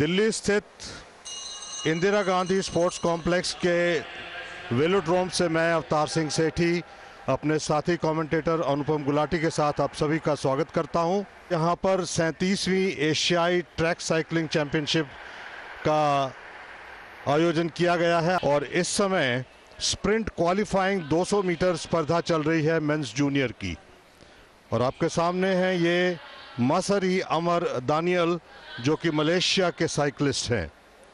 दिल्ली स्थित Indira Gandhi sports complex के velodrome से मैं अवतार सिंह सेठी अपने साथी कमेंटेटर अनुपम गुलाटी के साथ आप सभी का स्वागत करता हूं। यहां पर 37वीं एशियाई ट्रैक साइकिलिंग चैंपियनशिप का आयोजन किया गया है और इस समय स्प्रिंट क्वालिफाइंग 200 मीटर स्पर्धा चल रही है मेंस जूनियर की। और आपके सामने हैं ये मसरी अमर दानियल, जो कि मलेशिया के साइकिलिस्ट हैं।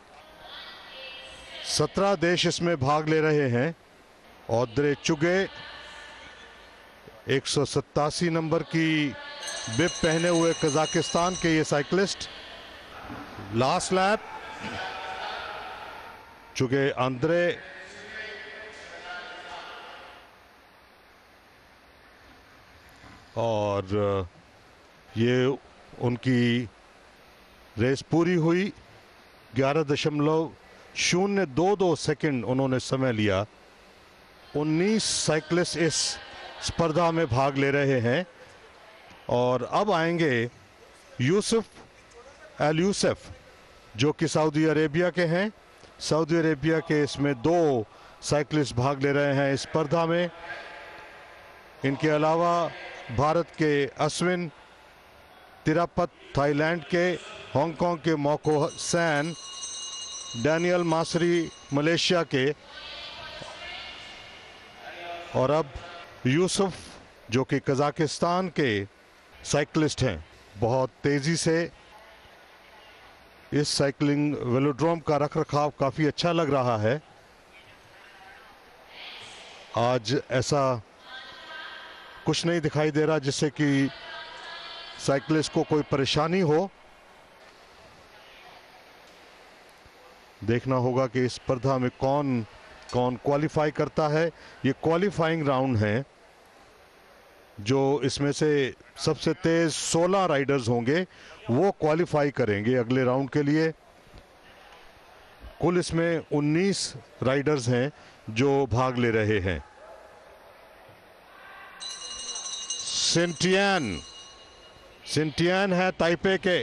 17 देश इसमें भाग ले रहे हैं। औद्रे चुगे 187 नंबर की बिब पहने हुए कजाकिस्तान के ये cyclist. Last lap Chugay Andrey और ये उनकी रेस पूरी हुई। 11.022 सेकंड उन्होंने समय लिया। 19 साइकिलिस्ट इस स्पर्धा में भाग ले रहे हैं और अब आएंगे यूसुफ अल यूसुफ, जो कि सऊदी अरेबिया के हैं। सऊदी अरेबिया के इसमें 2 साइकिलिस्ट भाग ले रहे हैं इस स्पर्धा में। इनके अलावा भारत के अश्विन, तिरापत थाईलैंड के, हांगकांग के मोको सैन, डैनियल मासरी मलेशिया के और अब यूसुफ, जो कि कजाकिस्तान के साइकिलिस्ट हैं। बहुत तेजी से इस साइकिलिंग वेलोड्रोम का रखरखाव काफी अच्छा लग रहा है। आज ऐसा कुछ नहीं दिखाई दे रहा जिससे कि साइकिलिस्ट को कोई परेशानी हो। देखना होगा कि इस स्पर्धा में कौन कौन क्वालिफाई करता है। ये क्वालिफाइंग राउंड है, जो इसमें से सबसे तेज 16 राइडर्स होंगे वो क्वालिफाई करेंगे अगले राउंड के लिए। कुल इसमें 19 राइडर्स हैं जो भाग ले रहे हैं। सिंटियन है ताइपे के।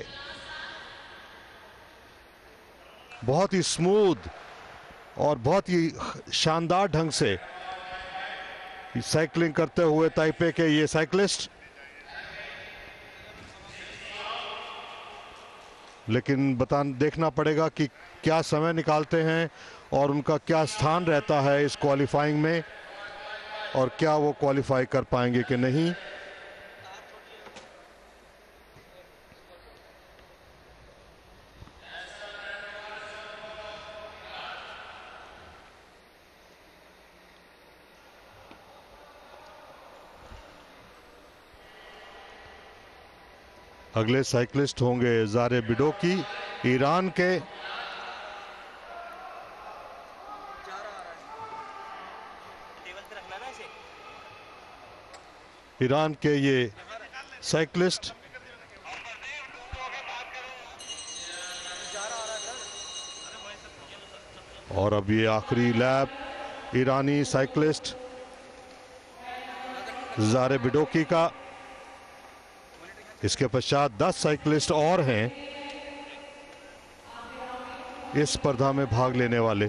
बहुत ही स्मूथ और बहुत ही शानदार ढंग से साइकिलिंग करते हुए ताइपे के ये साइकिलिस्ट। लेकिन देखना पड़ेगा कि क्या समय निकालते हैं और उनका क्या स्थान रहता है इस क्वालिफाइंग में और क्या वो क्वालिफाई कर पाएंगे कि नहीं। अगले साइकिलिस्ट होंगे ज़ारे बिडोकी, ईरान के। ईरान के ये साइकिलिस्ट और अब ये आखिरी लैप ईरानी साइकिलिस्ट ज़ारे बिडोकी का। इसके पश्चात 10 साइकिलिस्ट और हैं इस स्पर्धा में भाग लेने वाले।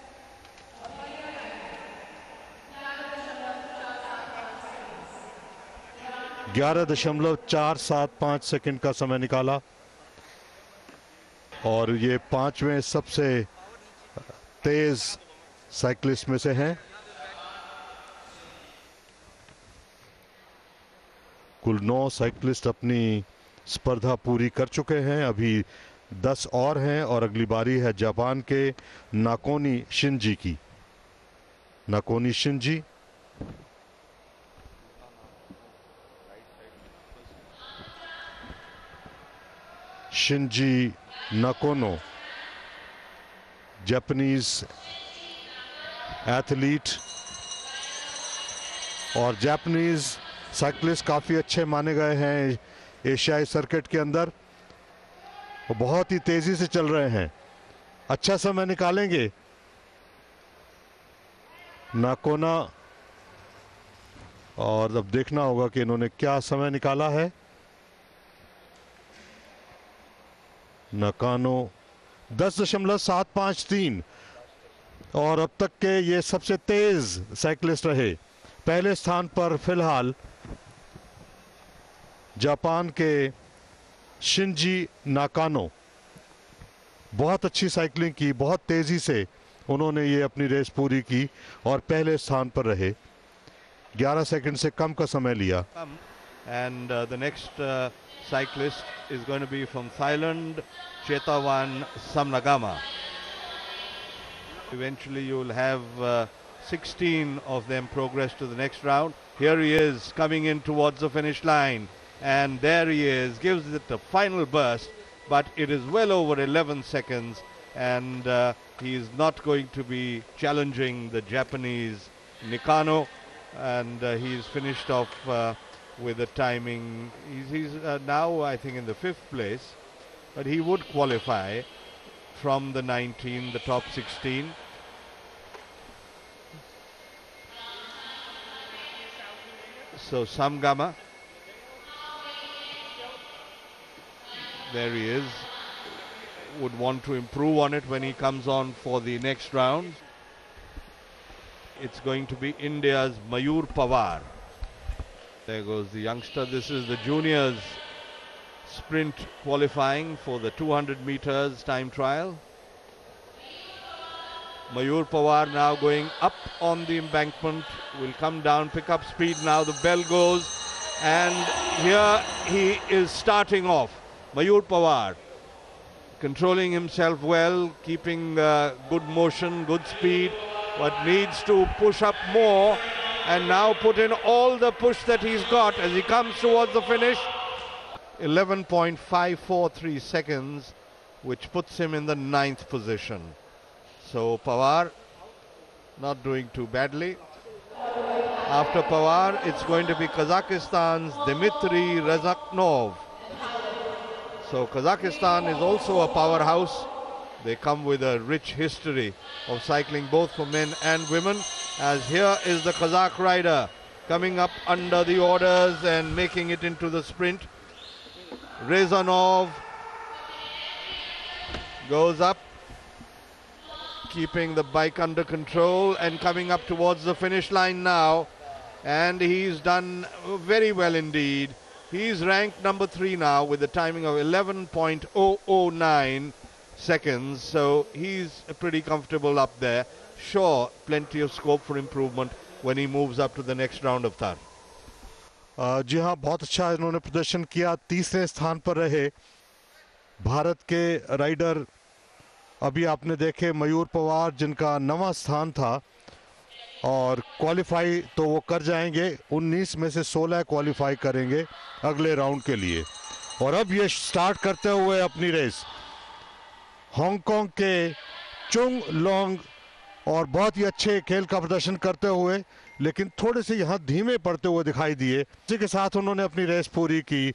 .475 सेकंड का समय निकाला और ये 5वें सबसे तेज साइकिलिस्ट में से हैं। कुल 9 साइकिलिस्ट अपनी स्पर्धा पूरी कर चुके हैं। अभी 10 और हैं और अगली बारी है जापान के नाकोनी शिंजी की। Nakano Shinji Nakano, Japanese athlete और जापानीज साइकिलिस्ट काफ़ी अच्छे माने गए हैं एशियाई सर्किट के अंदर। वो बहुत ही तेज़ी से चल रहे हैं, अच्छा समय निकालेंगे। नाकोना और अब देखना होगा कि इन्होंने क्या समय निकाला है। नकानो 10.753 और अब तक के ये सबसे तेज साइकिलिस्ट रहे। पहले स्थान पर फिलहाल जापान के शिंजी नाकानो, बहुत अच्छी साइकिलिंग की, बहुत तेजी से उन्होंने ये अपनी रेस पूरी की और पहले स्थान पर रहे। 11 सेकंड से कम का समय लिया। And the next cyclist is going to be from Thailand, Chetawan Samnagama. Eventually you will have 16 of them progress to the next round. Here he is coming in towards the finish line, and there he is, gives it a final burst, but it is well over 11 seconds, and he is not going to be challenging the Japanese Nikano, and he's finished off with the timing. He's now, I think, in the 5th place, but he would qualify from the 19, the top 16. So Samgama, there he is, would want to improve on it when he comes on for the next round. It's going to be India's Mayur Pawar. There goes the youngster. This is the juniors sprint qualifying for the 200 meters time trial. Mayur Pawar now going up on the embankment, will come down, pick up speed now. The bell goes, and here he is starting off. Mayur Pawar controlling himself well, keeping good motion, good speed, but needs to push up more and now put in all the push that he's got as he comes towards the finish. 11.543 seconds, which puts him in the 9th position. So Pawar not doing too badly. After Pawar, it's going to be Kazakhstan's Dmitry Razaknov. So Kazakhstan is also a powerhouse. They come with a rich history of cycling both for men and women, as here is the Kazakh rider coming up under the orders and making it into the sprint. Rezanov goes up, keeping the bike under control and coming up towards the finish line now, and he's done very well indeed. He's ranked number 3 now with a timing of 11.009 seconds, so he's pretty comfortable up there. Sure, plenty of scope for improvement when he moves up to the next round of Thar. जी हाँ, बहुत अच्छा इन्होंने प्रदर्शन किया। 3रे स्थान पर रहे भारत के राइडर। अभी आपने देखे मयूर पवार, जिनका 9वां स्थान था, और क्वालिफाई तो वो कर जाएंगे। 19 में से 16 क्वालिफाई करेंगे अगले राउंड के लिए। और अब ये स्टार्ट करते हुए अपनी रेस हांगकांग के चुंग लोंग, और बहुत ही अच्छे खेल का प्रदर्शन करते हुए, लेकिन थोड़े से यहाँ धीमे पड़ते हुए दिखाई दिए। इसी के साथ उन्होंने अपनी रेस पूरी की।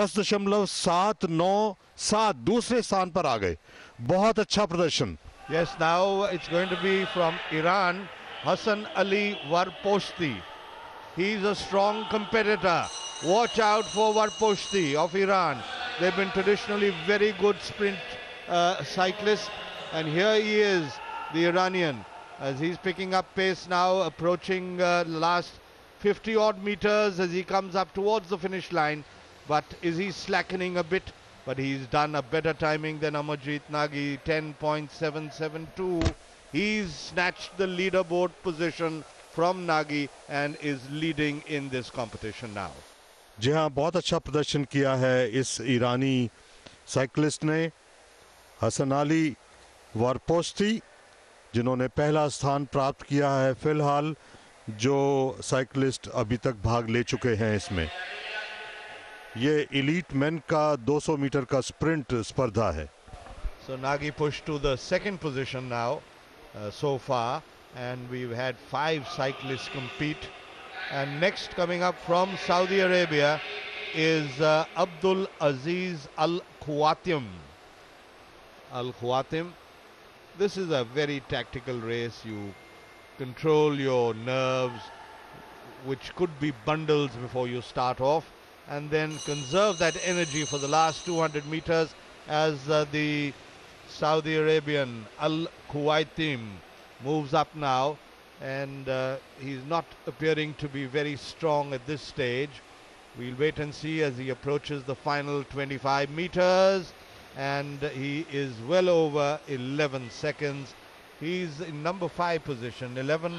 10.797 दूसरे स्थान पर आ गए। बहुत अच्छा प्रदर्शन। Yes, now it's going to be from Iran, Hassan Ali Warposhti. He's a strong competitor. Watch out for Warposhti of Iran. They've been traditionally very good sprint cyclists, and here he is, the Iranian, as he's picking up pace now, approaching the last 50 odd meters as he comes up towards the finish line. But is he slackening a bit? But he's done a better timing than Amarjeet Nagi, 10.772. He's snatched the leaderboard position from Nagi and is leading in this competition now. जी हाँ, बहुत अच्छा प्रदर्शन किया है इस ईरानी cyclist ने, हसन अली वारपोस्ती, जिन्होंने पहला स्थान प्राप्त किया है फिलहाल, जो साइकिलिस्ट अभी तक भाग ले चुके हैं इसमें। ये एलीट मेन का 200 मीटर का स्प्रिंट स्पर्धा है। So Nagi pushed to the 2nd position now so far, and we've had 5 cyclists compete. And next coming up from Saudi Arabia is Abdul Aziz Al Khawatim. Al Khawatim. This is a very tactical race. You control your nerves, which could be bundles before you start off, and then conserve that energy for the last 200 meters as the Saudi Arabian Al Kuwaitim moves up now, and he's not appearing to be very strong at this stage. We'll wait and see as he approaches the final 25 meters, and he is well over 11 seconds. He's in number 5 position,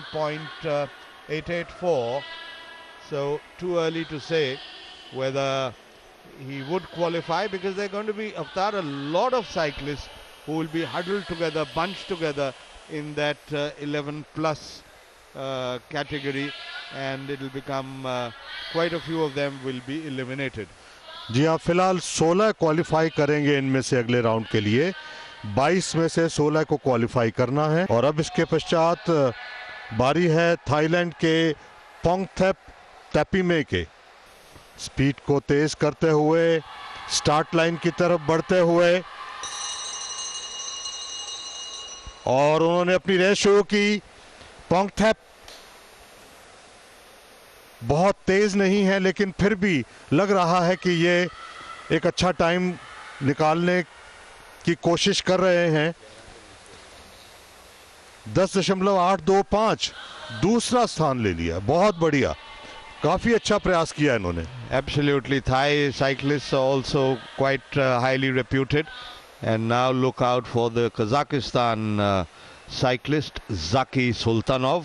11.884. So too early to say whether he would qualify, because they're going to be, Avatar, a lot of cyclists who will be huddled together, bunched together in that 11 plus category, and it will become quite a few of them will be eliminated. जी हाँ, फिलहाल 16 qualify करेंगे इनमें से अगले round के लिए। 22 में से 16 को क्वालिफाई करना है। और अब इसके पश्चात बारी है थाईलैंड के पोंगथेप तैपिमे के। स्पीड को तेज करते हुए स्टार्ट लाइन की तरफ बढ़ते हुए, और उन्होंने अपनी रेस शुरू की। पोंगथेप बहुत तेज नहीं है, लेकिन फिर भी लग रहा है कि ये एक अच्छा टाइम निकालने की कोशिश कर रहे हैं। 10.825 दूसरा स्थान ले लिया, बहुत बढ़िया, काफी अच्छा प्रयास किया इन्होंने। Absolutely, Thai cyclists are also quite highly reputed, and now look out for the Kazakhstan cyclist Zaki Sultanov,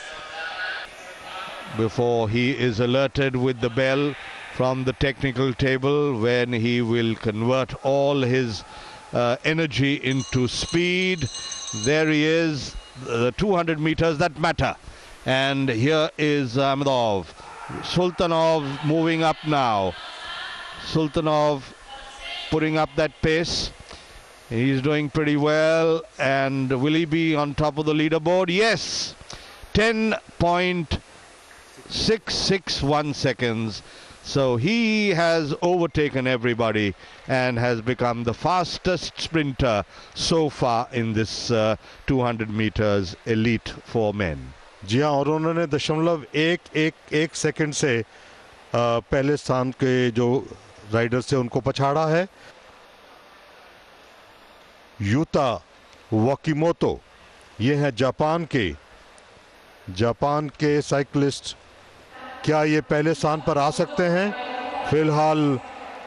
before he is alerted with the bell from the technical table, when he will convert all his energy into speed. There he is, the 200 meters that matter, and here is Ahmedov. Sultanov moving up now. Sultanov putting up that pace. He's doing pretty well, and will he be on top of the leaderboard? Yes, 10.661 seconds. So he has overtaken everybody and has become the fastest sprinter so far in this 200 meters elite for men. जी हाँ, और उन्होंने 0.111 second से पहले स्थान के जो rider से उनको पछाड़ा है। यूता वाकीमोतो, ये हैं जापान के साइकिलिस्ट। क्या ये पहले स्थान पर आ सकते हैं? फिलहाल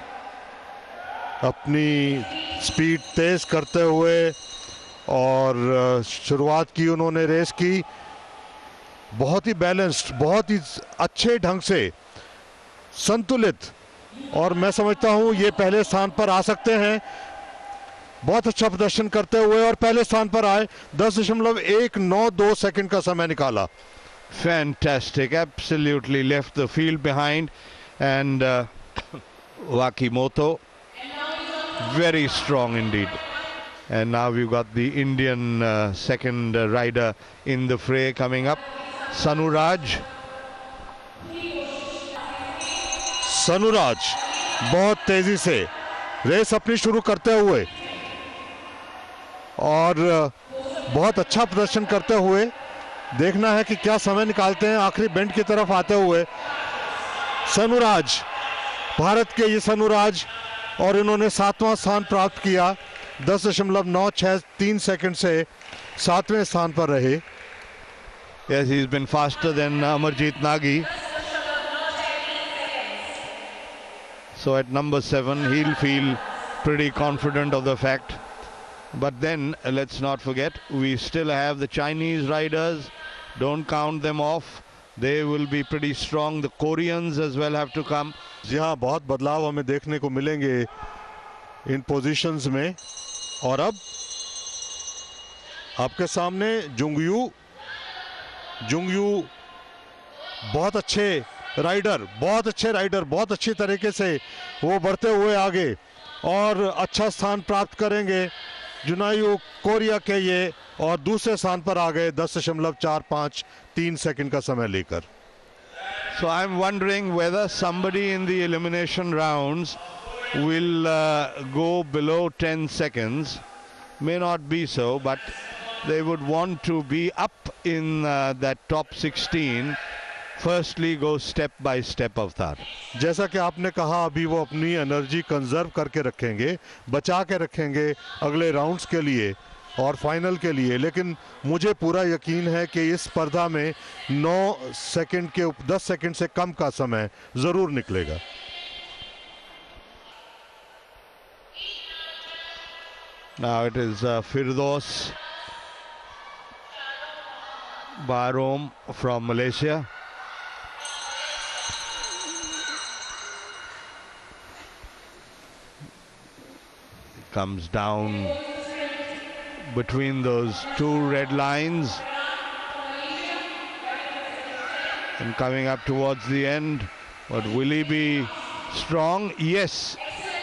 अपनी स्पीड तेज करते हुए और शुरुआत की उन्होंने रेस की, बहुत ही बैलेंस्ड, बहुत ही अच्छे ढंग से संतुलित, और मैं समझता हूं ये पहले स्थान पर आ सकते हैं। बहुत अच्छा प्रदर्शन करते हुए और पहले स्थान पर आए, 10.192 सेकंड का समय निकाला। Fantastic, absolutely left the field behind, and Wakimoto very strong indeed. And now we've got the Indian second rider in the fray coming up, Sanuraj. सनुराज बहुत तेजी से रेस अपनी शुरू करते हुए और बहुत अच्छा प्रदर्शन करते हुए, देखना है कि क्या समय निकालते हैं आखिरी बेंड की तरफ आते हुए। सनुराज, भारत के ये सनुराज, और इन्होंने 7वां स्थान प्राप्त किया। 10.963 सेकंड से 7वें स्थान पर रहे। Yes, he's been faster than Amarjit Nagi. So at number 7, he'll feel pretty confident of the fact. But then, let's not forget, we still have the Chinese riders. Don't count them off. They will be pretty strong. The Koreans as well have to come. जी हाँ, बहुत बदलाव हमें देखने को मिलेंगे इन positions में। और अब आपके सामने जुंगयू बहुत अच्छे राइडर, बहुत अच्छी तरीके से वो बढ़ते हुए आगे और अच्छा स्थान प्राप्त करेंगे। जुनायू कोरिया के ये, और दूसरे स्थान पर आ गए 10.453 सेकंड का समय लेकर। So I'm wondering whether somebody in the elimination rounds will go below 10 seconds. May not be so, but they would want to be up in that top 16 firstly go step by step, Avtar. जैसा कि आपने कहा, अभी वो अपनी energy conserve करके रखेंगे, बचा के रखेंगे अगले राउंड्स के लिए और फाइनल के लिए। लेकिन मुझे पूरा यकीन है कि इस स्पर्धा में 9 सेकंड के 10 सेकंड से कम का समय जरूर निकलेगा। Now it is Firdaus Barom from Malaysia. Comes down between those two red lines and coming up towards the end. But will he be strong? Yes.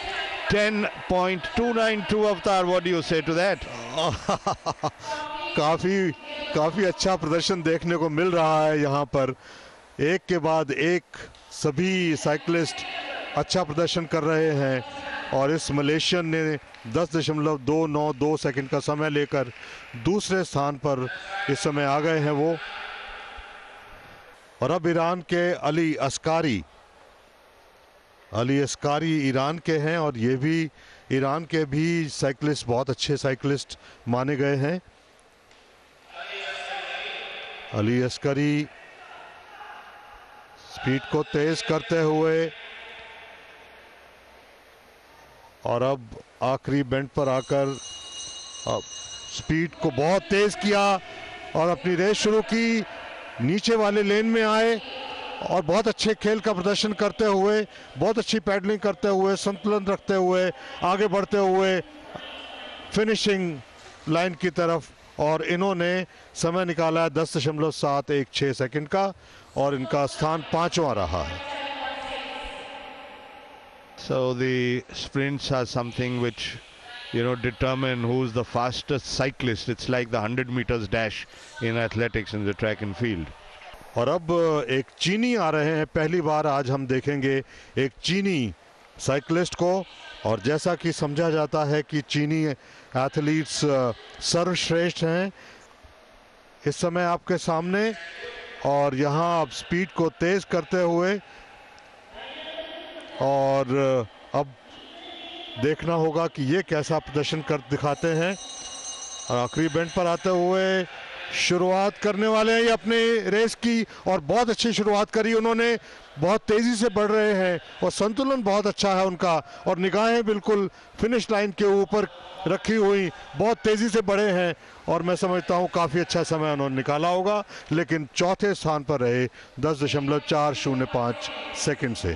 10.292 Avtar. What do you say to that? काफी अच्छा प्रदर्शन देखने को मिल रहा है यहाँ पर। एक के बाद एक सभी साइकिलिस्ट अच्छा प्रदर्शन कर रहे हैं और इस मलेशियन ने 10.292 सेकंड का समय लेकर दूसरे स्थान पर इस समय आ गए हैं वो। और अब ईरान के अली अस्कारी ईरान के हैं और ये भी ईरान के भी साइकिलिस्ट, बहुत अच्छे साइकिलिस्ट माने गए हैं। अली अस्कारी स्पीड को तेज करते हुए और अब आखिरी बेंड पर आकर स्पीड को बहुत तेज किया और अपनी रेस शुरू की। नीचे वाले लेन में आए और बहुत अच्छे खेल का प्रदर्शन करते हुए, बहुत अच्छी पैडलिंग करते हुए, संतुलन रखते हुए आगे बढ़ते हुए फिनिशिंग लाइन की तरफ। और इन्होंने समय निकाला है 10.716 सेकंड का और इनका स्थान 5वां रहा है। So the sprints are something which, you know, determine who's the fastest cyclist. It's like the 100 meters dash in athletics in the track and field. और अब एक चीनी आ रहे हैं, पहली बार आज हम देखेंगे एक चीनी साइकिलिस्ट को। और जैसा कि समझा जाता है कि चीनी एथलीट्स सर्वश्रेष्ठ हैं इस समय आपके सामने। और यहाँ अब स्पीड को तेज करते हुए और अब देखना होगा कि ये कैसा प्रदर्शन कर दिखाते हैं। और आखिरी बेंड पर आते हुए शुरुआत करने वाले हैं ये अपने रेस की और बहुत अच्छी शुरुआत करी उन्होंने। बहुत तेजी से बढ़ रहे हैं और संतुलन बहुत अच्छा है उनका और निगाहें बिल्कुल फिनिश लाइन के ऊपर रखी हुई, बहुत तेजी से बढ़े हैं और मैं समझता हूं काफी अच्छा समय उन्होंने निकाला होगा। लेकिन चौथे स्थान पर रहे 10.405 सेकंड से।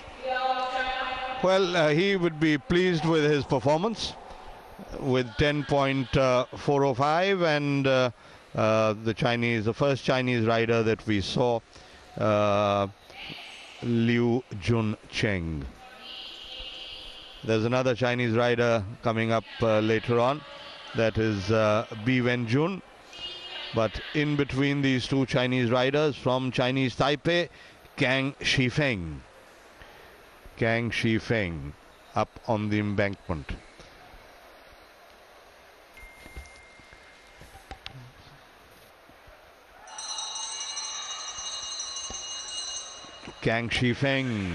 Well, he would be pleased with his performance with 10.405 and the first Chinese rider that we saw, Liu Juncheng. There's another Chinese rider coming up later on, that is Bi Wenjun. But in between these two Chinese riders from Chinese Taipei, Kang Shifeng. Kang Shifeng up on the embankment. Kang Shifeng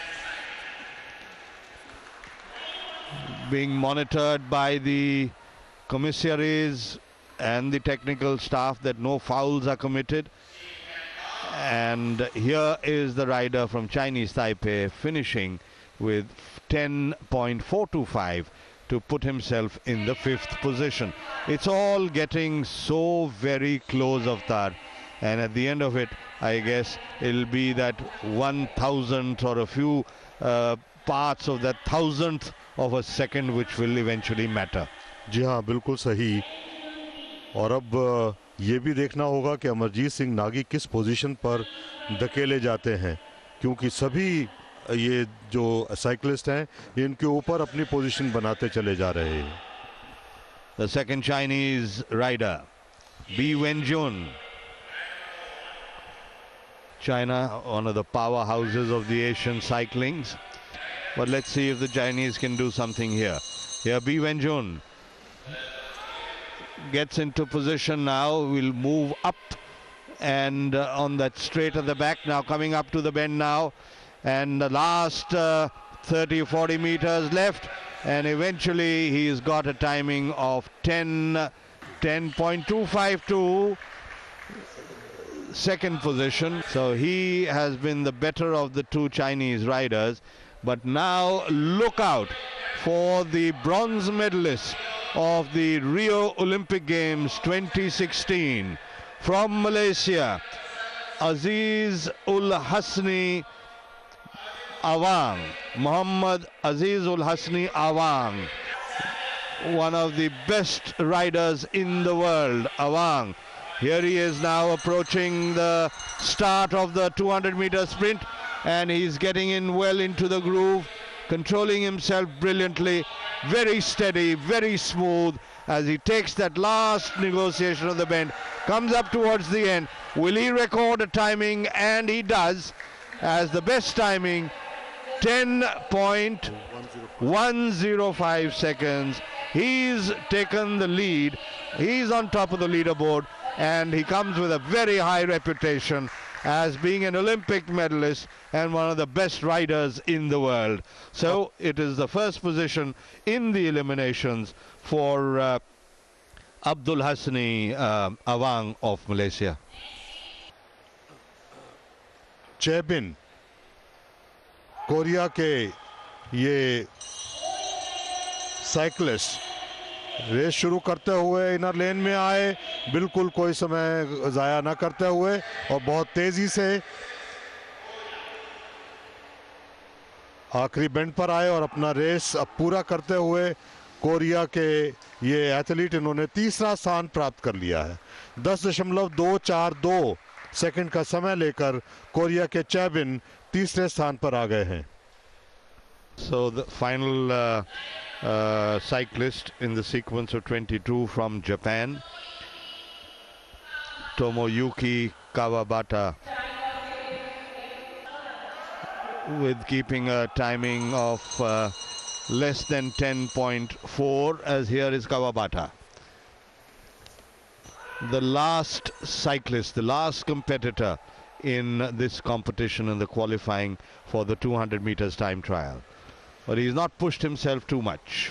being monitored by the commissaries and the technical staff that no fouls are committed. And here is the rider from Chinese Taipei finishing with 10.425 to put himself in the 5th position. It's all getting so very close, Avtar, and at the end of it I guess it'll be that 1,000th or a few parts of that 1,000th of a second which will eventually matter. जी हाँ, बिल्कुल सही। और अब ये भी देखना होगा कि अमरजीत सिंह नागी किस पोजीशन पर धकेले जाते हैं, क्योंकि सभी ये जो साइकिलिस्ट हैं इनके ऊपर अपनी पोजीशन बनाते चले जा रहे हैं। The second Chinese rider, Bi Wenjun. China, one of the powerhouses of the Asian cyclings. But let's see if the Chinese can do something here. Here Bi Wenjun gets into position now, will move up and on that straight at the back. Now coming up to the bend now, and the last 30-40 meters left, and eventually he's got a timing of 10.252, second position. So he has been the better of the two Chinese riders. But now look out for the bronze medalist of the Rio Olympic Games 2016 from Malaysia, Aziz Ul Hasni Awang, Muhammad Aziz Ul Hasni Awang, one of the best riders in the world. Awang, here he is now approaching the start of the 200-meter sprint, and he's getting in well into the groove, controlling himself brilliantly, very steady, very smooth as he takes that last negotiation of the bend, comes up towards the end. Will he record a timing? And he does, as the best timing, 10.105 seconds. He's taken the lead. He's on top of the leaderboard, and he comes with a very high reputation as being an Olympic medalist and one of the best riders in the world. So it is the first position in the eliminations for Abdul Hasni Awang of Malaysia. चेबिन Korea के ये cyclist race शुरू करते हुए inner लेन में आए, बिल्कुल कोई समय ज़ाया ना करते हुए और बहुत तेज़ी से आखिरी बेंड पर आए और अपना रेस अब पूरा करते हुए कोरिया के ये एथलीट, इन्होंने तीसरा स्थान प्राप्त कर लिया है। 10.242 सेकंड का समय लेकर कोरिया के चेबिन तीसरे स्थान पर आ गए हैं। So the final cyclist in the sequence of 22 from Japan, Tomoyuki Kawabata, with keeping a timing of less than 10.4, as here is Kawabata. The last cyclist, the last competitor in this competition in the qualifying for the 200 meters time trial. But he's not pushed himself too much.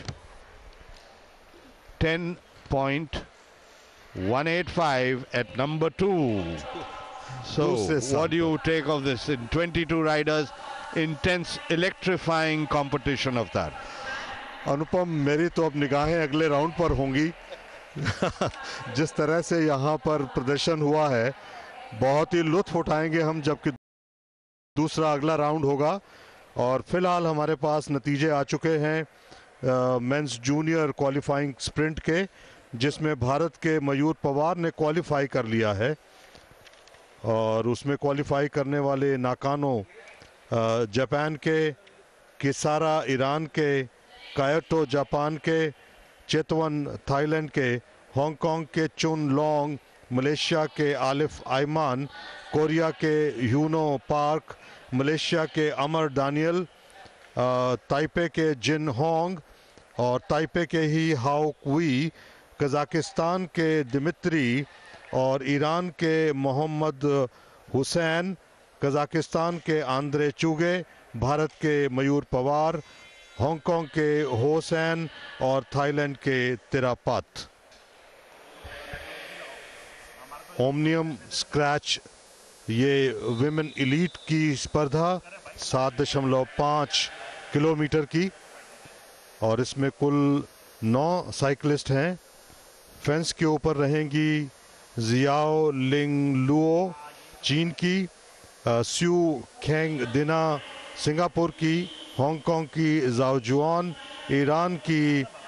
10.185 at number 2. So what do you take of this? In 22 riders, intense, electrifying competition of that. अनुपम, मेरी तो अब निगाहें अगले round पर होंगी। जिस तरह से यहाँ पर प्रदर्शन हुआ है, बहुत ही लुत्फ उठाएंगे हम जबकि दूसरा अगला राउंड होगा। और फिलहाल हमारे पास नतीजे आ चुके हैं मेंस जूनियर क्वालिफाइंग स्प्रिंट के, जिसमें भारत के मयूर पवार ने क्वालिफाई कर लिया है और उसमें क्वालिफाई करने वाले नाकानो जापान के, किसारा ईरान के, कायोटो जापान के, चेतवन थाईलैंड के, हांगकांग के चुन लॉन्ग, मलेशिया के आलिफ आयमान, कोरिया के ह्यूनो पार्क, मलेशिया के अमर डानियल, ताइपे के जिन होंग और ताइपे के ही हाओ कुई, कज़ाकिस्तान के दिमित्री और ईरान के मोहम्मद हुसैन, कज़ाकिस्तान के आंद्रे चुगे, भारत के मयूर पवार, हांगकांग के होसैन और थाईलैंड के तिरापत। ओमनियम स्क्रैच ये विमेन एलीट की स्पर्धा 7.5 किलोमीटर की, और इसमें कुल 9 साइकिलिस्ट हैं। फेंस के ऊपर रहेंगी जियाओ लिंग लुओ चीन की, स्यू खेंग दिना सिंगापुर की, हांगकांग की जाओ जुआन, ईरान की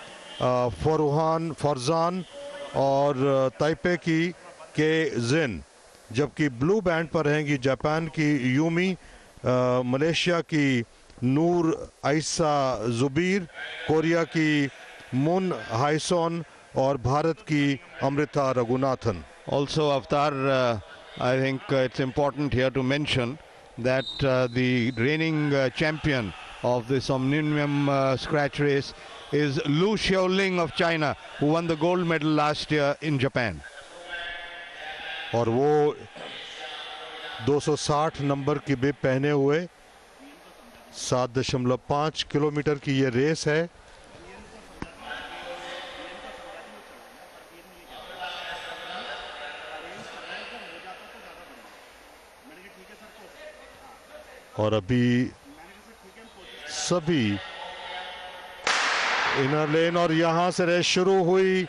फरजान और ताइपे की के जिन, जबकि ब्लू बैंड पर रहेंगी जापान की यूमी, मलेशिया की नूर आयसा जुबीर, कोरिया की मुन हाइसोन और भारत की Amrita Raghunathan. Also, Avtar, I think it's important here to mention that the reigning champion of this Omnium scratch race is Lu Xiaoling of China, who won the gold medal last year in Japan. और वो 260 number की बिब पहने हुए 7.5 kilometre की ये race है। और अभी सभी इनर लेन और यहां से रेस शुरू हुई।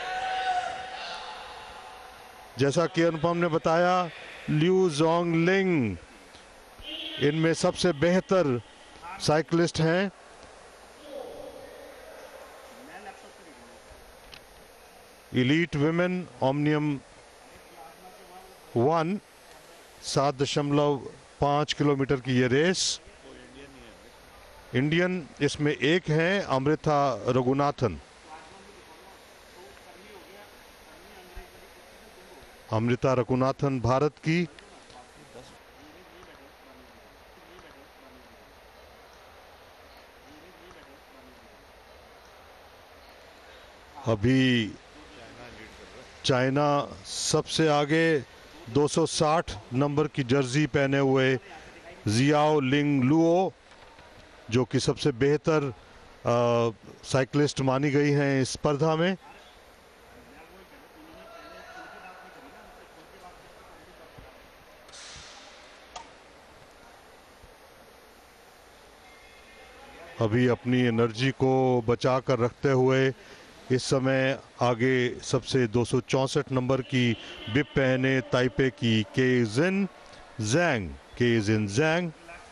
जैसा कि अनुपम ने बताया, ल्यू जोंग लिंग इनमें सबसे बेहतर साइकिलिस्ट हैं। इलीट विमेन ओमनियम 1 7.5 किलोमीटर की ये रेस। इंडियन इसमें एक हैं अमृता रघुनाथन। अमृता रघुनाथन भारत की। अभी चाइना सबसे आगे 260 नंबर की जर्सी पहने हुए जियाओ लिंग लुओ, जो कि सबसे बेहतर साइकिलिस्ट मानी गई हैं इस स्पर्धा में। अभी अपनी एनर्जी को बचा कर रखते हुए इस समय आगे सबसे 264 नंबर की बिब पहने ताइपे की केजिन ज़ैंग।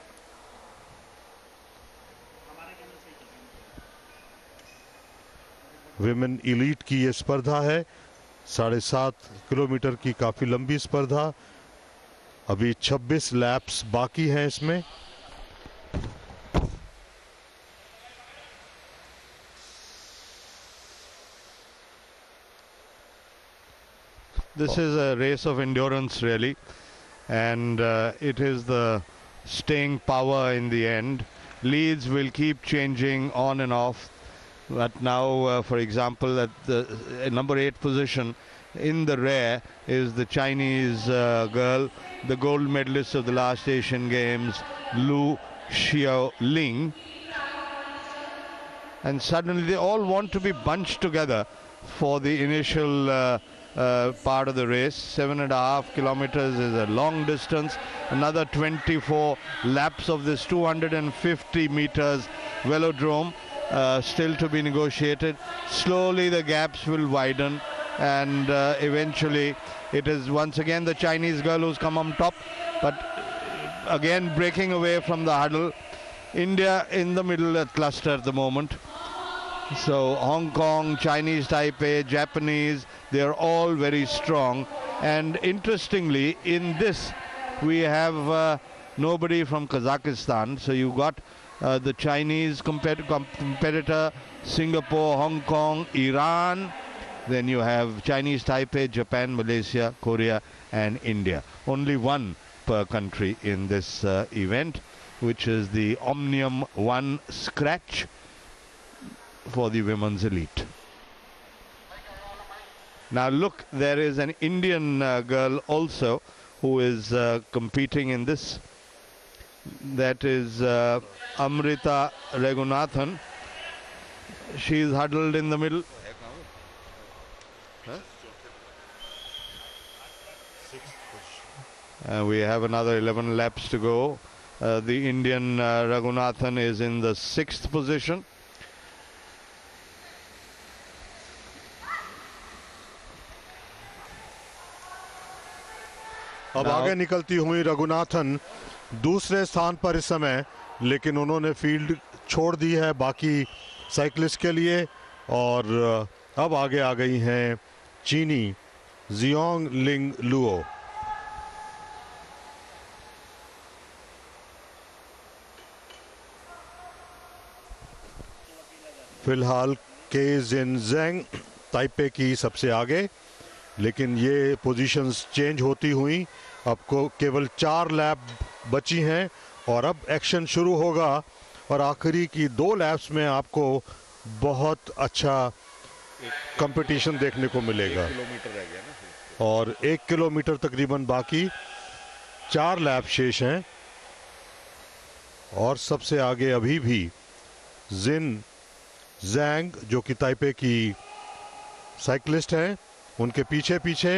विमेन इलीट की ये स्पर्धा है, 7.5 किलोमीटर की काफी लंबी स्पर्धा। अभी 26 लैप्स बाकी हैं इसमें। This is a race of endurance really, and it is the staying power in the end. Leads will keep changing on and off, but now for example at the number 8 position in the rear is the Chinese girl, the gold medalist of the last Asian Games, Lu Xiaoling, and suddenly they all want to be bunched together for the initial part of the race. 7.5 kilometers is a long distance. Another 24 laps of this 250 meters velodrome still to be negotiated. Slowly the gaps will widen, and eventually it is once again the Chinese girl who's come on top, but again breaking away from the huddle. India in the middle cluster at the moment. So Hong Kong, Chinese Taipei, Japanese, they are all very strong. And interestingly, in this we have nobody from Kazakhstan. So you got the Chinese competitor, Singapore, Hong Kong, Iran. Then you have Chinese Taipei, Japan, Malaysia, Korea and India. Only one per country in this event, which is the Omnium 1 Scratch for the women's elite. Now look, there is an Indian girl also who is competing in this. That is Amrita Raghunathan. She is huddled in the middle. We have another 11 laps to go. The Indian Raghunathan is in the 6th position. अब आगे निकलती हुई रघुनाथन दूसरे स्थान पर इस समय, लेकिन उन्होंने फील्ड छोड़ दी है बाकी साइकिलिस्ट के लिए, और अब आगे आ गई हैं चीनी जियोंग लिंग लुओ। फिलहाल केजिन ज़ैंग ताइपे की सबसे आगे, लेकिन ये पोजीशंस चेंज होती हुई अब को केवल 4 लैप बची हैं और अब एक्शन शुरू होगा, और आखिरी की 2 लैप्स में आपको बहुत अच्छा कंपटीशन देखने को मिलेगा। 1 किलोमीटर रह गया ना। और 1 किलोमीटर तकरीबन बाकी, 4 लैप शेष हैं। और सबसे आगे अभी भी जिन जैंग जो कि ताइपे की साइकिलिस्ट हैं, उनके पीछे पीछे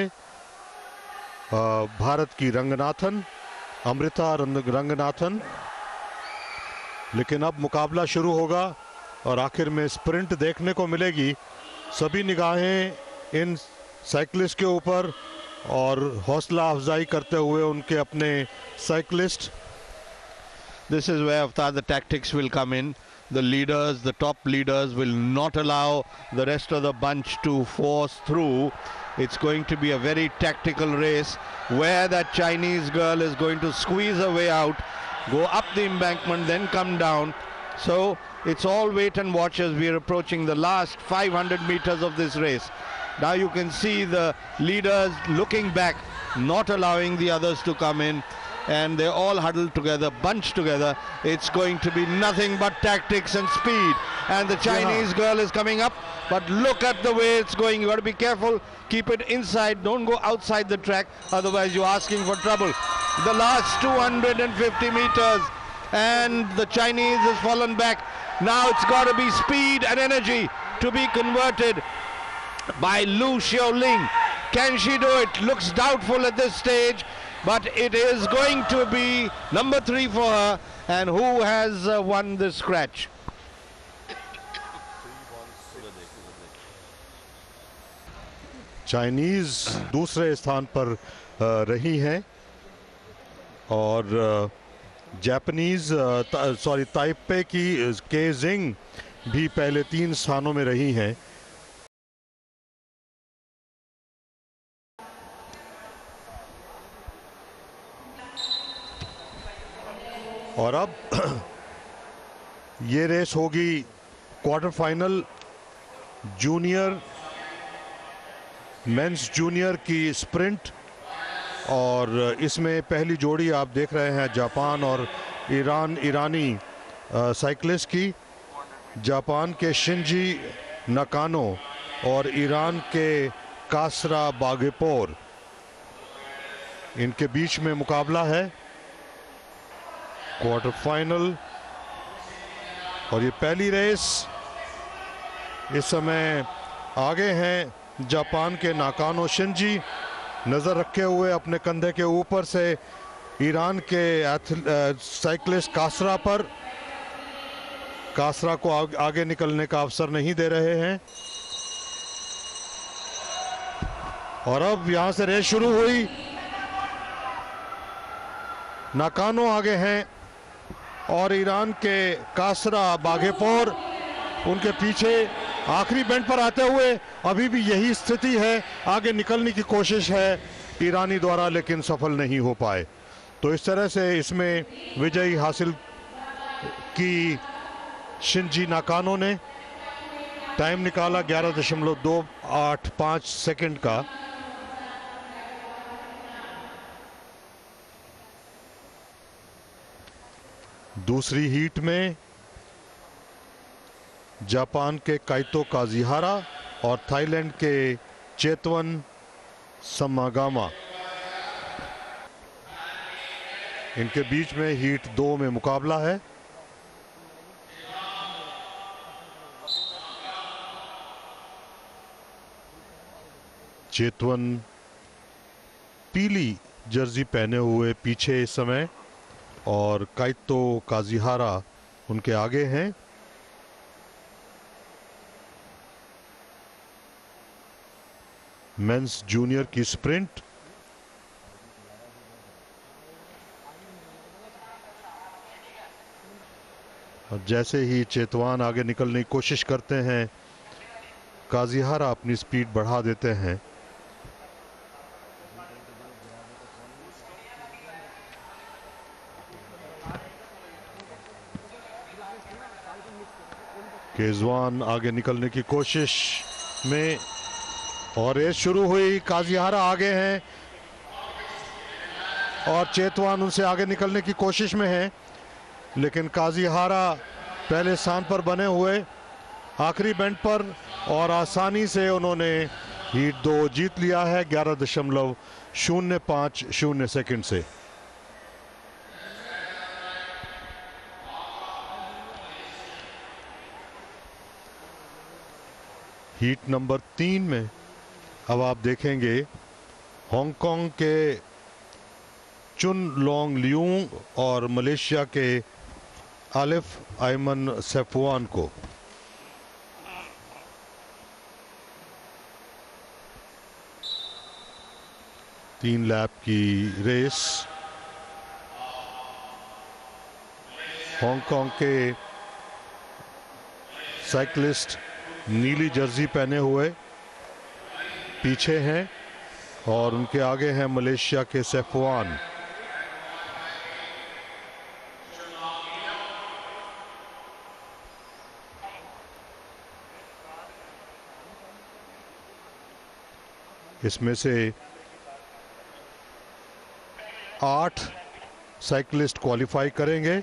भारत की रंगनाथन, अमृता रंगनाथन। लेकिन अब मुकाबला शुरू होगा और आखिर में स्प्रिंट देखने को मिलेगी। सभी निगाहें इन साइकिलिस्ट के ऊपर और हौसला अफजाई करते हुए उनके अपने cyclist. This is where Avtar the tactics will come in. The leaders, the top leaders will not allow the rest of the bunch to force through. It's going to be a very tactical race where that Chinese girl is going to squeeze her way out, go up the embankment, then come down. So it's all wait and watch as we are approaching the last 500 meters of this race. Now you can see the leaders looking back, not allowing the others to come in. And they're all huddled together, bunched together. It's going to be nothing but tactics and speed. And the Chinese girl is coming up, but look at the way it's going. You got to be careful. Keep it inside. Don't go outside the track. Otherwise, you're asking for trouble. The last 250 meters, and the Chinese has fallen back. Now it's got to be speed and energy to be converted by Lu Xiaoling. Can she do it? Looks doubtful at this stage. But it is going to be number 3 for her. And who has won this scratch? Chinese दूसरे स्थान पर रही हैं और Japanese Taipei की के जिंग भी पहले 3 स्थानों में रही हैं। और अब ये रेस होगी quarter final junior, men's junior की स्प्रिंट। और इसमें पहली जोड़ी आप देख रहे हैं जापान और ईरानी साइकिलिस्ट की। जापान के शिंजी नकानो और ईरान के कासरा बागेपोर, इनके बीच में मुकाबला है क्वार्टर फाइनल। और ये पहली रेस, इस समय आगे हैं जापान के नाकानो शिंजी, नज़र रखे हुए अपने कंधे के ऊपर से ईरान के साइकिलिस्ट कासरा पर। कासरा को आगे निकलने का अवसर नहीं दे रहे हैं। और अब यहां से रेस शुरू हुई। नाकानो आगे हैं और ईरान के कासरा बागेपोर उनके पीछे। आखिरी बेंड पर आते हुए अभी भी यही स्थिति है, आगे निकलने की कोशिश है ईरानी द्वारा, लेकिन सफल नहीं हो पाए। तो इस तरह से इसमें विजयी हासिल की शिंजी नाकानो ने। टाइम निकाला 11.285 सेकंड का। दूसरी हीट में जापान के काइतो काजिहारा और थाईलैंड के चेतवन समागामा, इनके बीच में हीट 2 में मुकाबला है। चेतवन पीली जर्सी पहने हुए पीछे इस समय और काइतो काजिहारा उनके आगे हैं। मेंस जूनियर की स्प्रिंट। और जैसे ही चेतवान आगे निकलने की कोशिश करते हैं, काजिहारा अपनी स्पीड बढ़ा देते हैं। केजवान आगे निकलने की कोशिश में और रेस शुरू हुई। काजिहारा आगे हैं और चेतवान उनसे आगे निकलने की कोशिश में है, लेकिन काजिहारा पहले स्थान पर बने हुए आखिरी बेंड पर और आसानी से उन्होंने हीट 2 जीत लिया है 11.050 सेकंड से। हीट नंबर 3 में अब आप देखेंगे हांगकांग के चुन लोंग लियूंग और मलेशिया के आलिफ आयमन सैफवान को। तीन लैप की रेस। हांगकांग के साइकिलिस्ट नीली जर्सी पहने हुए पीछे हैं और उनके आगे हैं मलेशिया के सैफवान। इसमें से 8 साइकिलिस्ट क्वालिफाई करेंगे।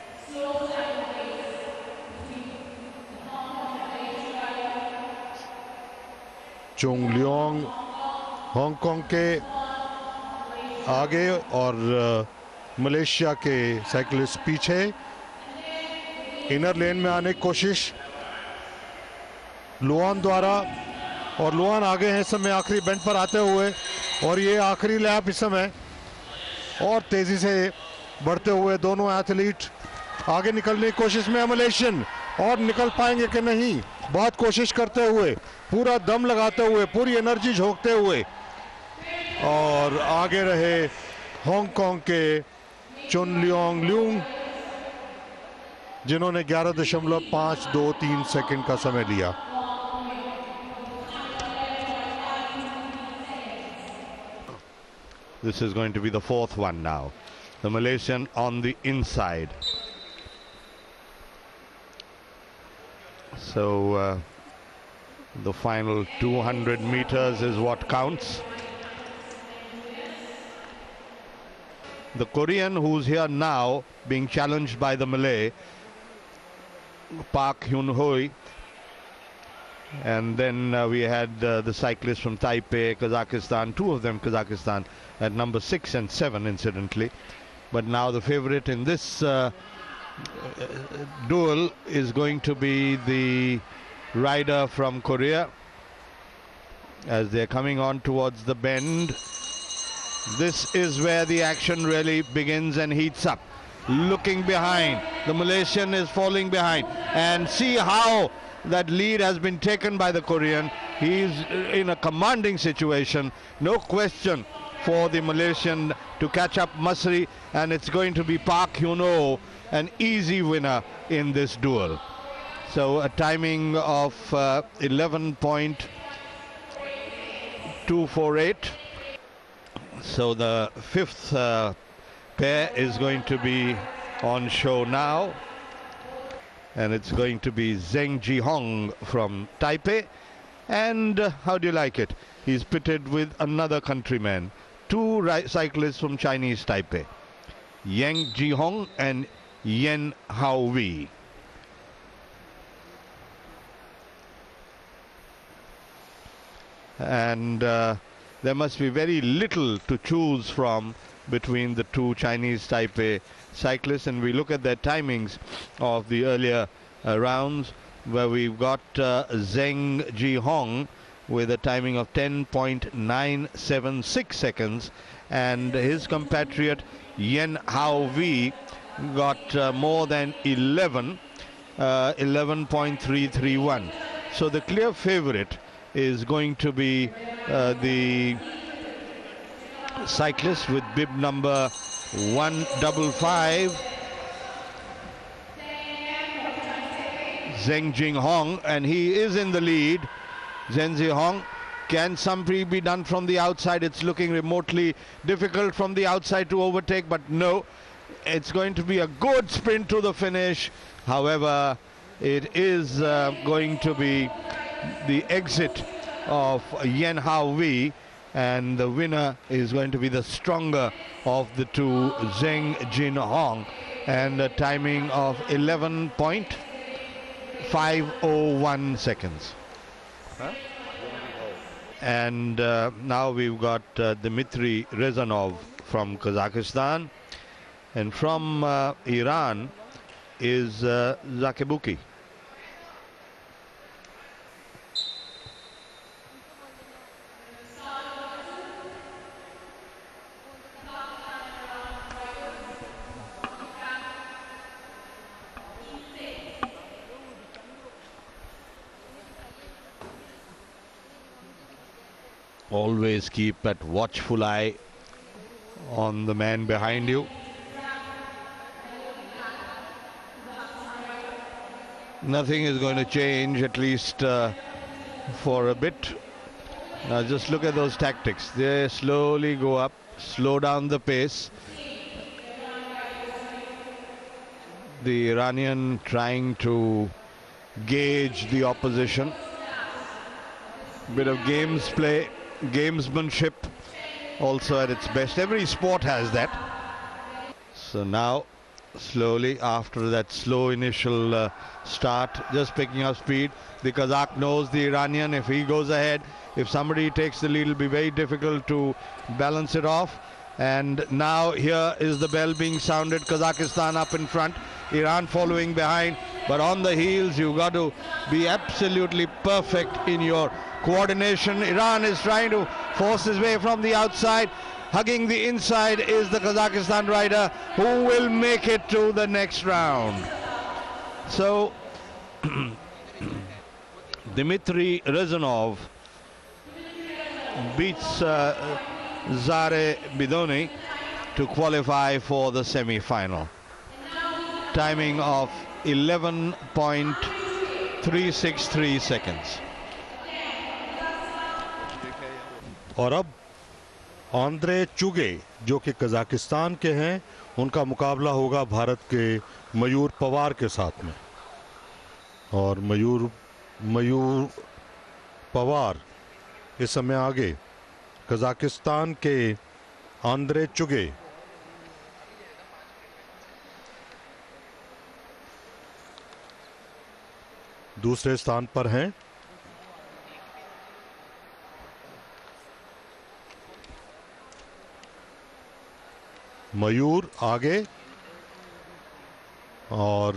चोंग लियोंग हांगकांग के आगे और मलेशिया के साइकिलिस्ट पीछे। इनर लेन में आने की कोशिश लुआन द्वारा और लुआन आगे हैं इस समय आखिरी बेंड पर आते हुए। और ये आखिरी लैप इस समय और तेजी से बढ़ते हुए दोनों एथलीट आगे निकलने की कोशिश में है। मलेशियन और निकल पाएंगे कि नहीं, बहुत कोशिश करते हुए, पूरा दम लगाते हुए, पूरी एनर्जी झोंकते हुए। और आगे रहे हांगकांग के चुन लियोंग लियूंग जिन्होंने 11.523 सेकंड का समय लिया। This is going to be the fourth one now. The Malaysian on the inside. So the final 200 meters is what counts. The Korean who's here now being challenged by the Malay, Park Hyun-hoi. And then we had the cyclists from Taipei, Kazakhstan, two of them Kazakhstan, at number 6 and 7 incidentally. But now the favorite in this duel is going to be the rider from Korea as they're coming on towards the bend. This is where the action really begins and heats up. Looking behind, the Malaysian is falling behind, and see how that lead has been taken by the Korean. He's in a commanding situation, no question, for the Malaysian to catch up Masri, and it's going to be Park Hyun-ho, an easy winner in this duel. So a timing of 11.248. So the fifth pair is going to be on show now, and it's going to be Zheng Jihong from Taipei. And how do you like it? He's pitted with another countryman, two cyclists from Chinese Taipei, Yang Jihong and Yen Haohui. And there must be very little to choose from between the two Chinese Taipei cyclists. And we look at their timings of the earlier rounds, where we've got Zheng Jihong with a timing of 10.976 seconds, and his compatriot Yen Haohui got more than 11.331. So the clear favorite is going to be the cyclist with bib number 155, Zheng Jihong, and he is in the lead. Zheng Jihong, can something be done from the outside? It's looking remotely difficult from the outside to overtake, but no, it's going to be a good sprint to the finish. However, it is going to be the exit of Yen Haohui, and the winner is going to be the stronger of the two, Zheng Jihong, and a timing of 11.501 seconds. And now we've got Dmitry Rezanov from Kazakhstan, and from Iran is Zakebuki. Always keep that watchful eye on the man behind you. Nothing is going to change, at least for a bit. Now just look at those tactics. They slowly go up, slow down the pace. The Iranian trying to gauge the opposition. Bit of gamesmanship also at its best. Every sport has that. So now slowly, after that slow initial start, just picking up speed. The Kazakh knows the Iranian, if he goes ahead, if somebody takes the lead, it'll be very difficult to balance it off. And now here is the bell being sounded. Kazakhstan up in front, Iran following behind, but on the heels you've got to be absolutely perfect in your coordination. Iran is trying to force his way from the outside. Hugging the inside is the Kazakhstan rider, who will make it to the next round. So Dmitry Rezanov beats Zare Bidoni to qualify for the semi-final. Timing of 11.363 seconds. और अब Andre चुगे जो कि Kazakhstan के हैं, उनका मुकाबला होगा भारत के मयूर पवार के साथ में। और मयूर पवार इस समय आगे, कजाकिस्तान के आंद्रे चुगे दूसरे स्थान पर हैं। मयूर आगे और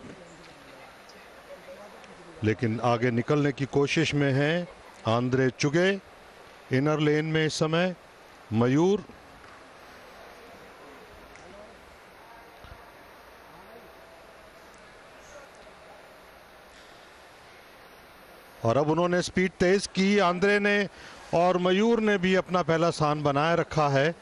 लेकिन आगे निकलने की कोशिश में है आंद्रे चुगे। इनर लेन में इस समय मयूर और अब उन्होंने स्पीड तेज की आंद्रे ने, और मयूर ने भी अपना पहला स्थान बनाए रखा है।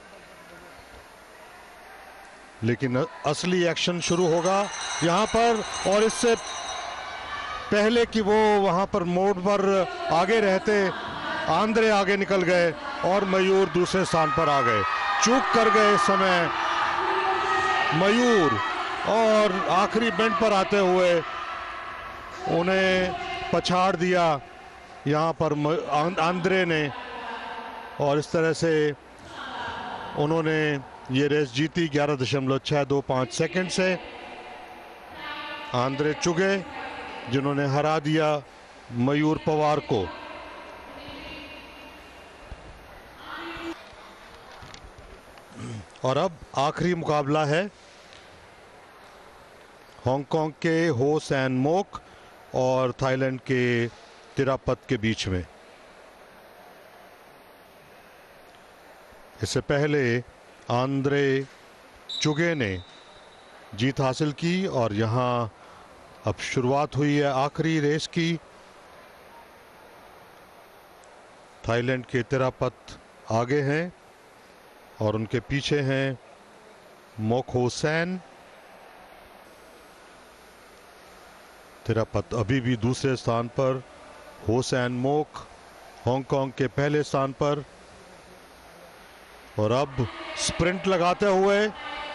लेकिन असली एक्शन शुरू होगा यहां पर, और इससे पहले कि वो वहां पर मोड़ पर आगे रहते, आंद्रे आगे निकल गए और मयूर दूसरे स्थान पर आ गए। चूक कर गए इस समय मयूर, और आखिरी बेंड पर आते हुए उन्हें पछाड़ दिया यहां पर आंद्रे ने, और इस तरह से उन्होंने ये रेस जीती 11.625 सेकंड से। आंद्रे चुगे जिन्होंने हरा दिया मयूर पवार को। और अब आखिरी मुकाबला है हांगकांग के हो सैन मोक और थाईलैंड के तिरापत के बीच में। इससे पहले आंद्रे चुगे ने जीत हासिल की, और यहां अब शुरुआत हुई है आखिरी रेस की। थाईलैंड के तिरापत आगे हैं और उनके पीछे हैं मोक हो सैन। तिरापत अभी भी दूसरे स्थान पर, हो सैन मोक हांगकांग के पहले स्थान पर। और अब स्प्रिंट लगाते हुए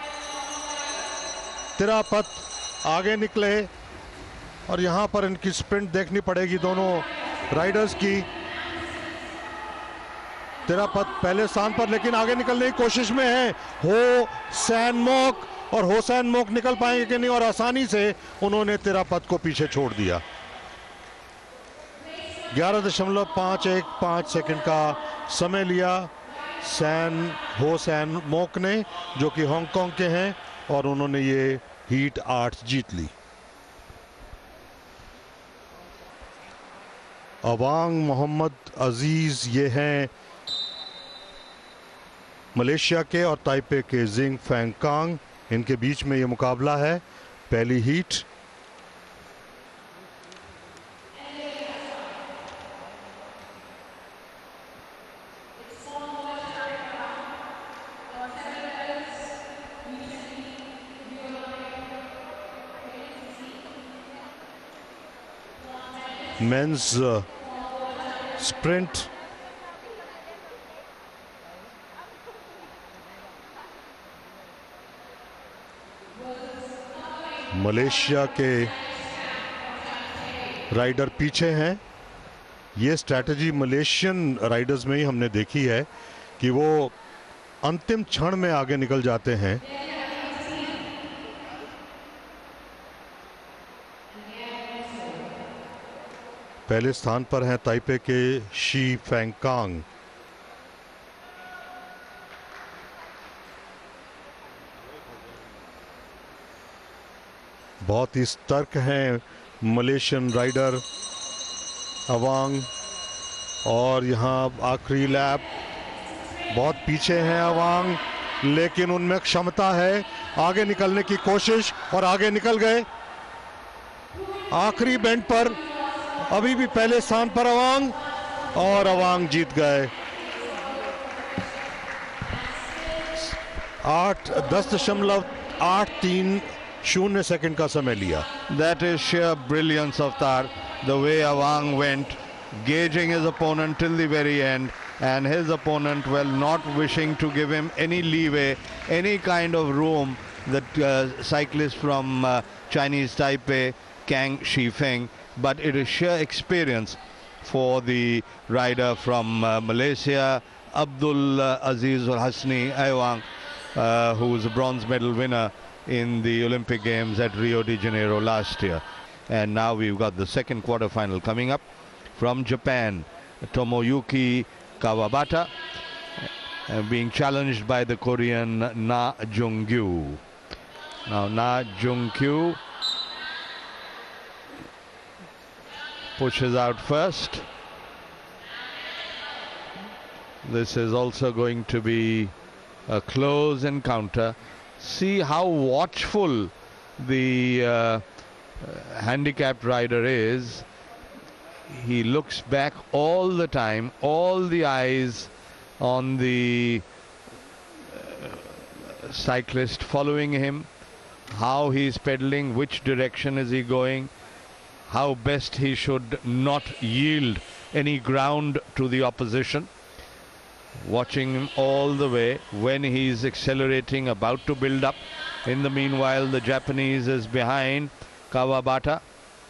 तिरापत आगे निकले, और यहां पर इनकी स्प्रिंट देखनी पड़ेगी दोनों राइडर्स की। तिरापत पहले स्थान पर, लेकिन आगे निकलने की कोशिश में है हो सैन मोक, और हो सैन मोक निकल पाएंगे कि नहीं, और आसानी से उन्होंने तिरापत को पीछे छोड़ दिया। 11.515 सेकंड का समय लिया हो सैन मोक ने, जो कि हांगकांग के हैं, और उन्होंने ये हीट 8 जीत ली। अवांग मोहम्मद अजीज ये हैं मलेशिया के, और ताइपे के जिंग फैंगकांग, इनके बीच में ये मुकाबला है पहली हीट। मेंस स्प्रिंट मलेशिया के राइडर पीछे हैं। ये स्ट्रैटेजी मलेशियन राइडर्स में ही हमने देखी है कि वो अंतिम क्षण में आगे निकल जाते हैं। पहले स्थान पर हैं ताइपे के शी फैंगकांग। बहुत ही सतर्क हैं मलेशियन राइडर अवांग, और यहाँ आखिरी लैप बहुत पीछे हैं अवांग, लेकिन उनमें क्षमता है आगे निकलने की कोशिश, और आगे निकल गए। आखिरी बेंड पर अभी भी पहले स्थान पर अवांग, और अवांग जीत गए। 10.830 सेकंड का समय लिया। That is sheer brilliance of Tar, the way Awang went, gauging his opponent till the very end, and his opponent, well, not wishing to give him any leeway, any kind of room. That cyclist from Chinese Taipei, Kang Shifeng, but it is sheer experience for the rider from Malaysia, Abdul Aziz Al Hasni Awang, who was a bronze medal winner in the Olympic Games at Rio de Janeiro last year. And now we've got the second quarterfinal coming up. From Japan, Tomoyuki Kawabata being challenged by the Korean Na Jung-kyu. Now Na Jung-kyu pushes out first. This is also going to be a close encounter. See how watchful the handicapped rider is. He looks back all the time, all the eyes on the cyclist following him, how he's pedaling, which direction is he going, how best he should not yield any ground to the opposition. Watching him all the way when he's accelerating, about to build up. In the meanwhile, the Japanese is behind Kawabata.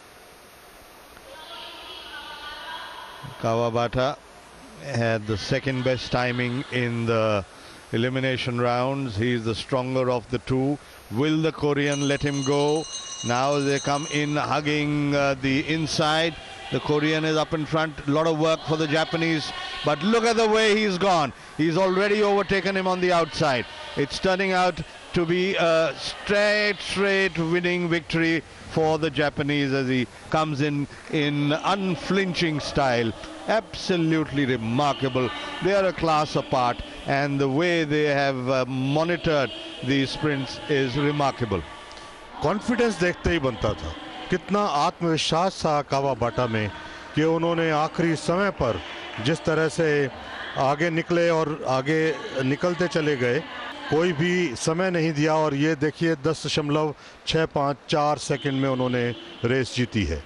Kawabata had the second best timing in the elimination rounds. He's the stronger of the two. Will the Korean let him go? Now they come in hugging the inside. The Korean is up in front. A lot of work for the Japanese. But look at the way he's gone. He's already overtaken him on the outside. It's turning out to be a straight winning victory for the Japanese as he comes in unflinching style. Absolutely remarkable. They are a class apart, and the way they have monitored these sprints is remarkable. Confidence देखते ही बनता था, कितना आत्मविश्वास था कावाबाटा में कि उन्होंने आखिरी समय पर जिस तरह से आगे निकले और आगे निकलते चले गए, कोई भी समय नहीं दिया। और ये देखिए 10.654 सेकंड में उन्होंने रेस जीती है।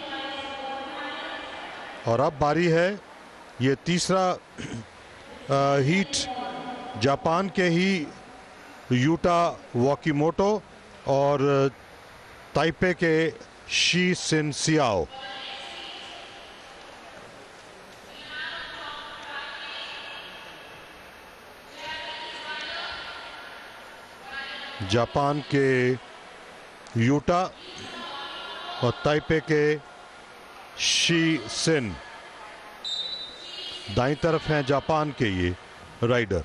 और अब बारी है ये तीसरा हीट, जापान के ही यूटा वाकीमोटो और ताइपे के शी सिन सियाओ। जापान के यूटा और ताइपे के शी सिन दाईं तरफ हैं जापान के ये राइडर।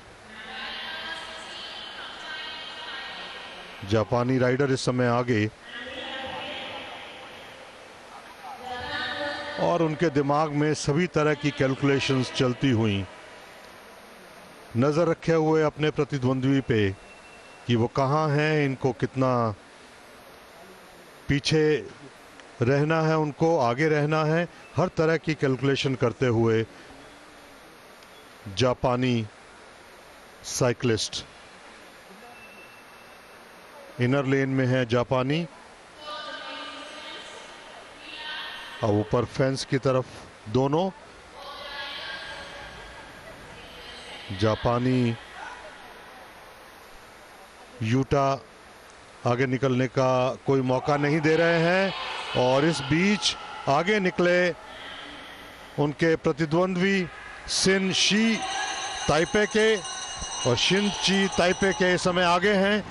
जापानी राइडर इस समय आगे और उनके दिमाग में सभी तरह की कैलकुलेशंस चलती हुई, नजर रखे हुए अपने प्रतिद्वंद्वी पे कि वो कहाँ हैं, इनको कितना पीछे रहना है, उनको आगे रहना है। हर तरह की कैलकुलेशन करते हुए जापानी साइक्लिस्ट इनर लेन में है जापानी, और ऊपर फेंस की तरफ दोनों जापानी यूटा आगे निकलने का कोई मौका नहीं दे रहे हैं। और इस बीच आगे निकले उनके प्रतिद्वंद्वी सिन शी ताइपे के, और शिन ची ताइपे के इस समय आगे हैं।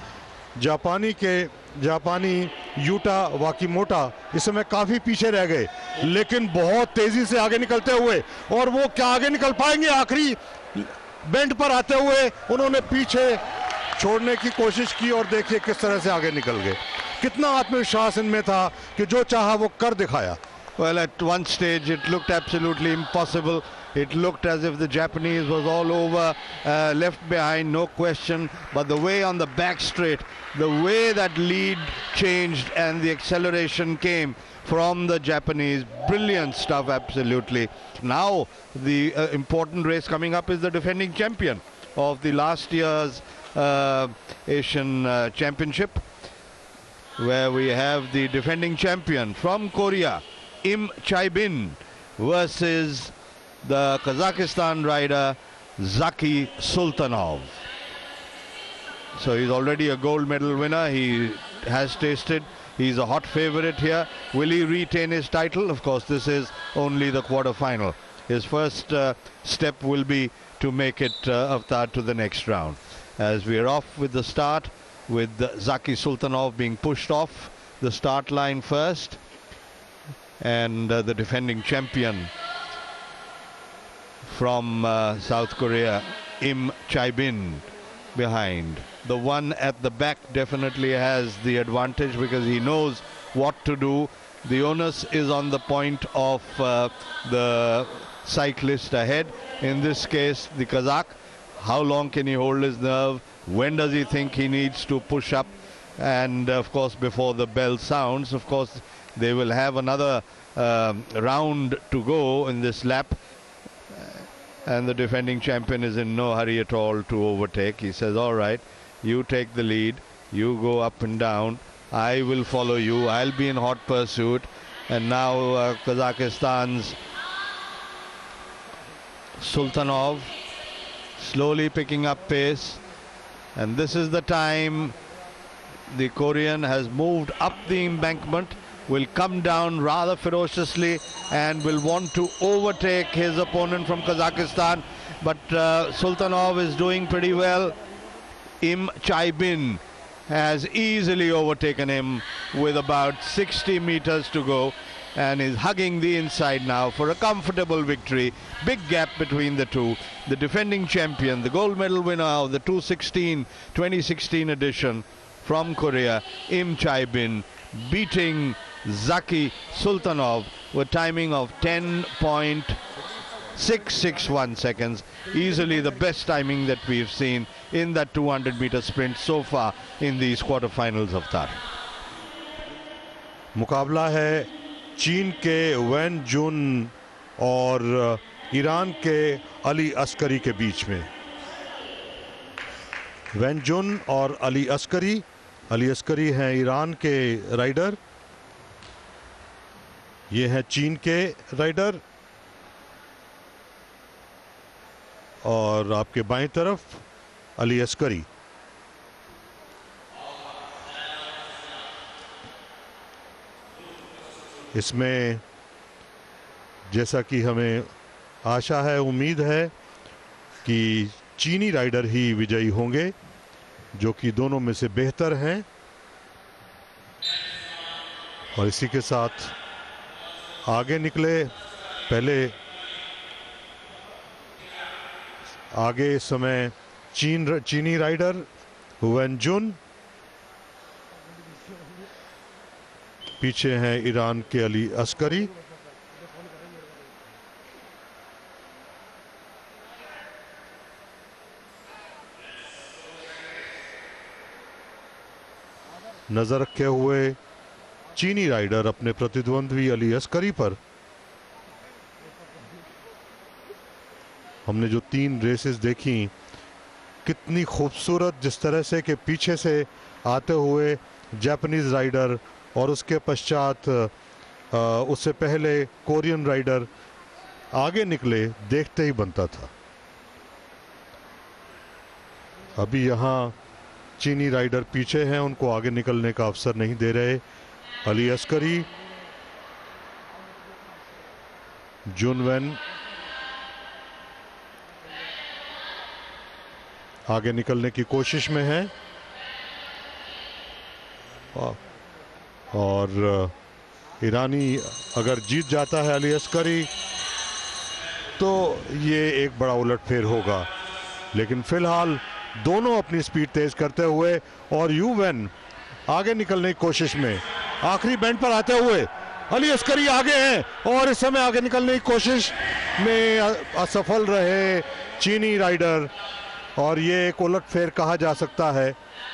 जापानी यूटा वाकीमोटा इस समय काफी पीछे रह गए, लेकिन बहुत तेजी से आगे निकलते हुए, और वो क्या आगे निकल पाएंगे? आखिरी बेंड पर आते हुए उन्होंने पीछे छोड़ने की कोशिश की और देखिए किस तरह से आगे निकल गए। कितना आत्मविश्वास इनमें था कि जो चाहा वो कर दिखाया। Well, at one stage it looked absolutely impossible. It looked as if the Japanese was all over, left behind, no question. But the way on the back straight, the way that lead changed and the acceleration came from the Japanese, brilliant stuff, absolutely. Now the important race coming up is the defending champion of the last year's Asian Championship, where we have the defending champion from Korea, Im Chaibin, versus the Kazakhstan rider Zaki Sultanov. So he's already a gold medal winner. He has tasted. He's a hot favorite here. Will he retain his title? Of course, this is only the quarter-final. His first step will be to make it Avtar to the next round. As we are off with the start, with Zaki Sultanov being pushed off the start line first, and the defending champion from South Korea, Im Chaibin, behind. The one at the back definitely has the advantage because he knows what to do. The onus is on the point of the cyclist ahead. In this case, the Kazakh. How long can he hold his nerve? When does he think he needs to push up? And of course, before the bell sounds, of course, they will have another round to go in this lap. And the defending champion is in no hurry at all to overtake. He says, all right, you take the lead. You go up and down. I will follow you. I'll be in hot pursuit. And now Kazakhstan's Sultanov slowly picking up pace. And this is the time the Korean has moved up the embankment, will come down rather ferociously and will want to overtake his opponent from Kazakhstan. But Sultanov is doing pretty well. Im Chaibin has easily overtaken him with about 60 meters to go and is hugging the inside now for a comfortable victory. Big gap between the two. The defending champion, the gold medal winner of the 2016 edition from Korea, Im Chaibin, beating Zaki Sultanov with timing of 10.661 seconds. Easily the best timing that we've seen in that 200-meter sprint so far in these quarterfinals of Avtar. मुकाबला है चीन के van जुन और Iran के अली अस्करी के बीच में। Van जुन और अली अस्करी हैं ईरान के राइडर, ये हैं चीन के राइडर। और आपके बाएं तरफ अली अस्करी। इसमें जैसा कि हमें आशा है, उम्मीद है कि चीनी राइडर ही विजयी होंगे, जो कि दोनों में से बेहतर हैं। और इसी के साथ आगे निकले पहले आगे इस समय चीनी राइडर वन जुन, पीछे हैं ईरान के अली अस्करी। नजर रखे हुए चीनी राइडर अपने प्रतिद्वंद्वी अली अस्करी पर। हमने जो 3 रेसेस देखी, कितनी खूबसूरत, जिस तरह से कि पीछे से आते हुए जापानीज राइडर और उसके पश्चात उससे पहले कोरियन राइडर आगे निकले, देखते ही बनता था। अभी यहाँ चीनी राइडर पीछे हैं, उनको आगे निकलने का अवसर नहीं दे रहे। अली अस्करी, जुनवेन आगे निकलने की कोशिश में है और ईरानी अगर जीत जाता है अली अस्करी तो ये एक बड़ा उलटफेर होगा, लेकिन फिलहाल दोनों अपनी स्पीड तेज करते हुए और यूवेन आगे निकलने की कोशिश में, आखिरी बैंड पर आते हुए अली अस्करी आगे हैं और इस समय आगे निकलने की कोशिश में असफल रहे चीनी राइडर और ये एक उलटफेर कहा जा सकता है।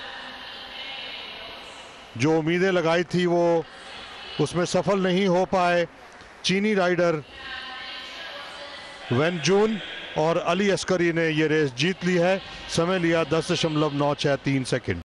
जो उम्मीदें लगाई थी वो उसमें सफल नहीं हो पाए चीनी राइडर वेन जून, और अली अस्करी ने ये रेस जीत ली है। समय लिया 10.963 सेकंड।